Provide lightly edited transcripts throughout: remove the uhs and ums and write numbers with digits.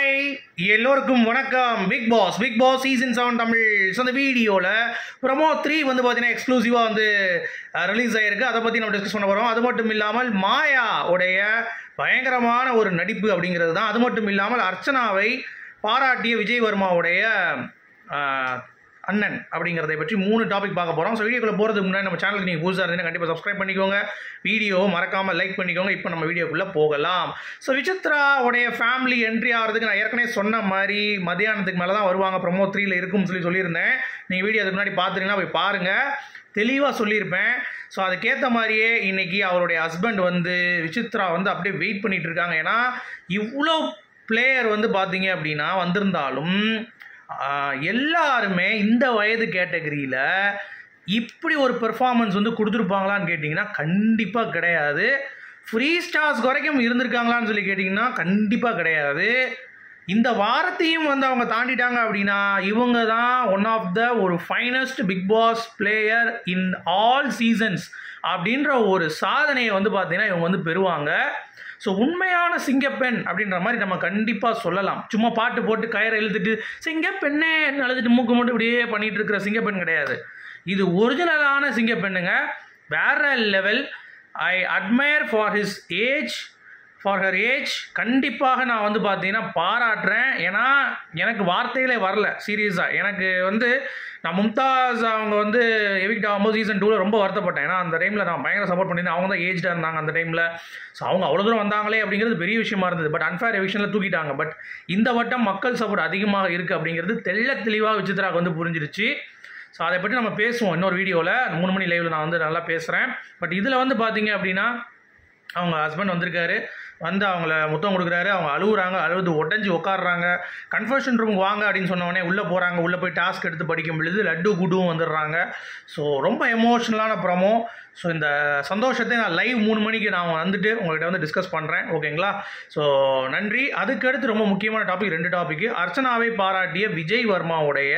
Hi எல்லோருக்கும் வணக்கம். Big Boss season 7 Tamil. So அந்த வீடியோவில் ப்ரமோ 3 வந்து பார்த்தீங்கன்னா எக்ஸ்க்ளூசிவாக வந்து ரிலீஸ் ஆகிருக்கு. அதை பற்றி நம்ம டிஸ்கஸ் பண்ண போகிறோம். அது மட்டும் இல்லாமல் மாயா உடைய பயங்கரமான ஒரு நடிப்பு அப்படிங்கிறது தான். அது மட்டும் இல்லாமல் அர்ச்சனாவை பாராட்டிய விஜய் வர்மாவுடைய அண்ணன் அப்படிங்கிறதை பற்றி 3 டாபிக் பார்க்க போகிறோம். ஸோ வீடியோக்குள்ளே போகிறதுக்கு முன்னாடி நம்ம சேனலுக்கு நீங்கள் புதுசாக இருந்தீங்கன்னா கண்டிப்பாக சப்ஸ்கிரைப் பண்ணிக்கோங்க, வீடியோவை மறக்காமல் லைக் பண்ணிக்கோங்க. இப்போ நம்ம வீடியோக்குள்ளே போகலாம். ஸோ விசித்ராவுடைய ஃபேமிலி என்ட்ரி ஆகிறதுக்கு நான் ஏற்கனவே சொன்ன மாதிரி மத்தியானத்துக்கு மேலே தான் வருவாங்க. ப்ரமோ 3ல் இருக்கும்னு சொல்லியிருந்தேன். நீங்கள் வீடியோ அதுக்கு முன்னாடி பார்த்துட்டீங்கன்னா போய் பாருங்கள், தெளிவாக சொல்லியிருப்பேன். ஸோ அதுக்கேற்ற மாதிரியே இன்றைக்கி அவருடைய ஹஸ்பண்ட் வந்து விசித்ரா வந்து அப்படியே வெயிட் பண்ணிகிட்டு இருக்காங்க. ஏன்னா இவ்வளோ பிளேயர் வந்து பார்த்தீங்க அப்படின்னா வந்திருந்தாலும் எல்லாருமே இந்த வயது கேட்டகரியில் இப்படி ஒரு பெர்ஃபார்மன்ஸ் வந்து கொடுத்துருப்பாங்களான்னு கேட்டிங்கன்னா கண்டிப்பாக கிடையாது. ஃப்ரீ ஸ்டார்ஸ் வரைக்கும் இருந்திருக்காங்களான்னு சொல்லி கேட்டிங்கன்னா கண்டிப்பாக கிடையாது. இந்த வாரத்தையும் வந்து அவங்க தாண்டிட்டாங்க அப்படின்னா இவங்க தான் ஒன் ஆஃப் த ஒரு finest Big Boss player in all seasons அப்படின்ற ஒரு சாதனையை வந்து பார்த்தீங்கன்னா இவங்க வந்து பெறுவாங்க. ஸோ உண்மையான சிங்கப்பெண் அப்படின்ற மாதிரி நம்ம கண்டிப்பாக சொல்லலாம். சும்மா பாட்டு போட்டு கயிறை இழுத்துட்டு சிங்கப்பெண்ணே அழுதுட்டு மூக்கு மட்டும் இப்படியே பண்ணிகிட்டு இருக்கிற சிங்கப்பெண் கிடையாது. இது ஒரிஜினலான சிங்கப்பெண்ணுங்க, வேற level. I admire for his age, for her age. கண்டிப்பாக நான் வந்து பார்த்தீங்கன்னா பாராட்டுறேன். ஏன்னா எனக்கு வார்த்தைகளே வரல சீரியஸாக. எனக்கு வந்து நான் மும்தாஸ் அவங்க வந்து எவிக்ட் ஆகும்போது சீசன் 2ல் ரொம்ப வருத்தப்பட்டேன். ஏன்னா அந்த டைமில் நான் பயங்கர சப்போர்ட் பண்ணியிருந்தேன். அவங்க தான் ஏஜ்டாக இருந்தாங்க அந்த டைமில். ஸோ அவங்க அவ்வளோ தூரம் வந்தாங்களே அப்படிங்கிறது பெரிய விஷயமா இருந்தது. பட் அன்ஃபேர் எவிக்ஷனில் தூக்கிட்டாங்க. பட் இந்த வட்டம் மக்கள் சப்போர்ட் அதிகமாக இருக்குது அப்படிங்கிறது தெளிவாக விசித்ராவுக்கு வந்து புரிஞ்சிருச்சு. ஸோ அதை பற்றி நம்ம பேசுவோம் இன்னொரு வீடியோவில். 3 மணி லைவில் நான் வந்து நல்லா பேசுகிறேன். பட் இதில் வந்து பார்த்தீங்க அப்படின்னா அவங்க ஹஸ்பண்ட் வந்திருக்காரு, வந்து அவங்கள முத்தம் கொடுக்குறாரு. அவங்க அழுகுறாங்க, அழுது உடஞ்சி உட்காடுறாங்க. கன்ஃபர்ஷன் ரூமுக்கு வாங்க அப்படின்னு சொன்னோடனே உள்ளே போகிறாங்க. உள்ளே போய் டாஸ்க் எடுத்து படிக்கும் பொழுது லட்டு குடுவும் வந்துடுறாங்க. ஸோ ரொம்ப எமோஷ்னலான ப்ரமோ. ஸோ இந்த சந்தோஷத்தை நான் லைவ் 3 மணிக்கு நான் வந்துட்டு உங்கள்கிட்ட வந்து டிஸ்கஸ் பண்ணுறேன், ஓகேங்களா? ஸோ நன்றி. அதுக்கடுத்து ரொம்ப முக்கியமான டாபிக், 2 டாபிக். அர்ச்சனாவை பாராட்டிய விஜய் வர்மாவுடைய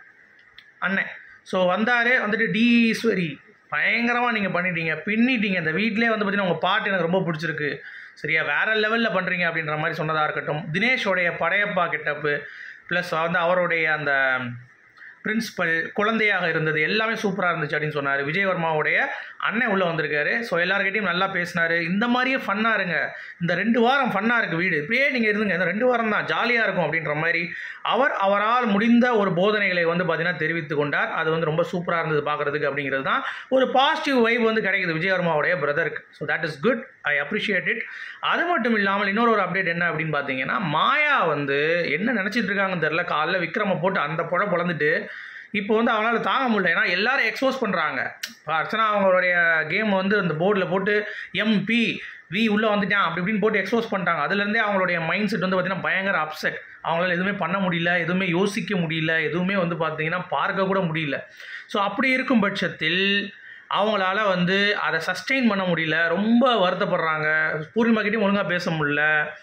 அண்ணன் ஸோ வந்தார். வந்துட்டு டி ஈஸ்வரி பயங்கரமாக நீங்கள் பண்ணிட்டீங்க, பின்னிட்டீங்க. இந்த வீட்டிலே வந்து பார்த்தீங்கன்னா உங்கள் பாட்டு எனக்கு ரொம்ப பிடிச்சிருக்கு, சரியா வேறு லெவலில் பண்ணுறீங்க அப்படின்ற மாதிரி சொன்னதாக இருக்கட்டும். தினேஷோடைய படையப்பா கெட்டப்பு ப்ளஸ் வந்து அவருடைய அந்த பிரின்சிபல் குழந்தையாக இருந்தது எல்லாமே சூப்பராக இருந்துச்சு அப்படின்னு சொன்னார். விஜய் வர்மாவுடைய அண்ணன் உள்ளே வந்திருக்காரு. ஸோ எல்லாருக்கிட்டையும் நல்லா பேசினார். இந்த மாதிரியே ஃபன்னாக இருங்க, இந்த 2 வாரம் ஃபன்னாக இருக்குது வீடு, இப்படியே நீங்கள் இருந்துங்க, இந்த 2 வாரம் தான் ஜாலியாக இருக்கும் அப்படின்ற மாதிரி அவரால் முடிந்த ஒரு போதனைகளை வந்து பார்த்தீங்கன்னா தெரிவித்து கொண்டார். அது வந்து ரொம்ப சூப்பராக இருந்தது பார்க்குறதுக்கு அப்படிங்கிறது தான் ஒரு பாசிட்டிவ் வைப் வந்து கிடைக்குது விஜய் வர்மாவுடைய பிரதருக்கு. So that is good, I appreciate it. அது மட்டும் இல்லாமல் இன்னொரு அப்டேட் என்ன அப்படின்னு பார்த்தீங்கன்னா மாயா வந்து என்ன நினச்சிட்டு இருக்காங்கன்னு தெரில. காலைல விக்ரமை போட்டு அந்த பொழந்துட்டு இப்போ வந்து அவனால் தாங்க முடியல. ஏன்னா எல்லாரும் எக்ஸ்போஸ் பண்ணுறாங்க. இப்போ அர்ச்சனா அவங்களுடைய கேம் வந்து அந்த போர்டில் போட்டு MP வி உள்ளே வந்துட்டான் அப்படி இப்படின்னு போட்டு எக்ஸ்போஸ் பண்ணிட்டாங்க. அதுலேருந்தே அவங்களுடைய மைண்ட் செட் வந்து பார்த்திங்கன்னா பயங்கர அப்செட். அவங்களால எதுவுமே பண்ண முடியல, எதுவுமே யோசிக்க முடியல, எதுவுமே வந்து பார்த்திங்கன்னா பார்க்க கூட முடியல. ஸோ அப்படி இருக்கும் பட்சத்தில் அவங்களால வந்து அதை சஸ்டெயின் பண்ண முடியல, ரொம்ப வருத்தப்படுறாங்க. பூர்ணிமாக்கிட்டையும் ஒழுங்காக பேச முடியல.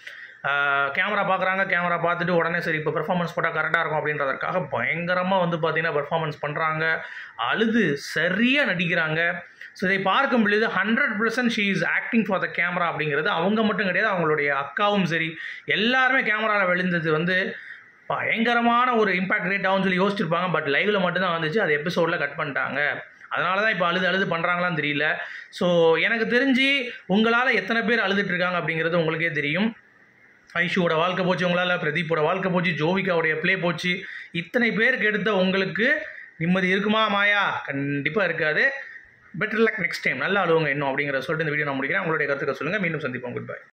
கேமரா பார்க்குறாங்க, கேமரா பார்த்துட்டு உடனே சரி இப்போ பெர்ஃபார்மன்ஸ் போட்டால் கரெக்டாக இருக்கும் அப்படின்றதுக்காக பயங்கரமாக வந்து பார்த்திங்கன்னா பெர்ஃபார்மன்ஸ் பண்ணுறாங்க, அழுது சரியாக நடிக்கிறாங்க. ஸோ இதை பார்க்கும் பொழுது 100% she is acting for the camera அப்படிங்கிறது அவங்க மட்டும் கிடையாது, அவங்களுடைய அக்காவும் சரி எல்லாருமே கேமராவில் விழுந்தது வந்து பயங்கரமான ஒரு இம்பாக்ட் கிரியேட் ஆகும்னு சொல்லி யோசிச்சிருப்பாங்க. பட் லைவில் மட்டும்தான் வந்துச்சு, அது எபிசோடில் கட் பண்ணிட்டாங்க. அதனால தான் இப்போ அழுது பண்ணுறாங்களான்னு தெரியல. ஸோ எனக்கு தெரிஞ்சு உங்களால் எத்தனை பேர் அழுதுட்டு இருக்காங்க அப்படிங்கிறது உங்களுக்கே தெரியும். ஐஷுவோட வாழ்க்கை போச்சு உங்களால், பிரதீப்போட வாழ்க்கை போச்சு, ஜோவிகாவுடைய ப்ளே போச்சு. இத்தனை பேருக்கு எடுத்த உங்களுக்கு நிம்மதி இருக்குமா மாயா? கண்டிப்பாக இருக்காது. பெட்டர் லக் நெக்ஸ்ட் டைம், நல்லா அழுவுங்க இன்னும் அப்படிங்கிறத சொல்லிட்டு இந்த வீடியோ நான் முடிக்கிறேன். உங்களுடைய கருத்துக்கள் சொல்லுங்கள். மீண்டும் சந்திப்போம். Good by.